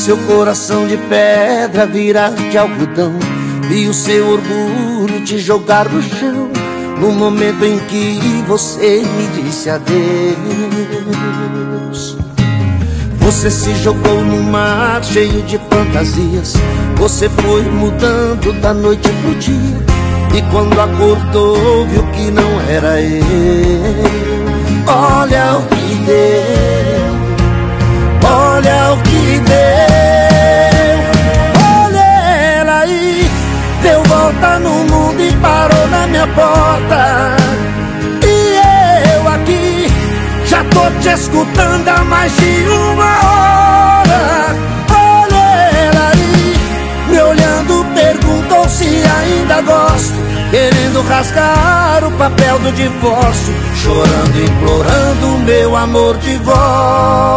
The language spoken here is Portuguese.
seu coração de pedra virar de algodão, vi o seu orgulho te jogar no chão, no momento em que você me disse adeus. Você se jogou no mar cheio de fantasias, você foi mudando da noite pro dia, e quando acordou viu que não era eu. Olha o que deu, olha o que deu. Olha ela aí, deu volta no mundo e parou na minha porta. E eu aqui, já tô te escutando há mais de uma hora. Olha ela aí, me olhando, perguntou se ainda gosto, querendo rasgar o papel do divórcio, chorando, implorando meu amor de volta.